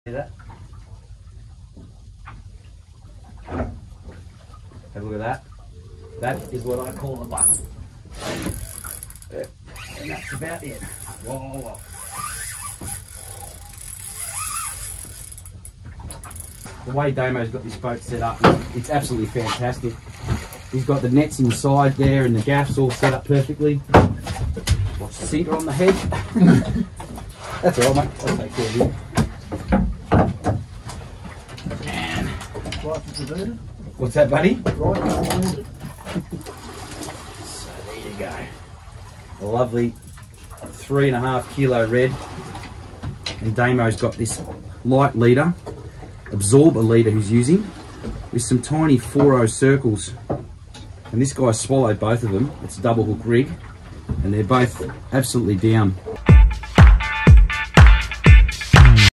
See that? Have a look at that. That is what I call a buckle. And that's about it. Whoa, whoa. The way Damo's got this boat set up, it's absolutely fantastic. He's got the nets inside there and the gaffs all set up perfectly. Watch the sinker on the head. That's all right, mate. I'll take care of you. And what's that, buddy? So there you go. A lovely 3.5 kilo red. And Damo's got this light leader, absorber leader he's using, with some tiny 4/0 circles. And this guy swallowed both of them. It's a double hook rig, and they're both absolutely down.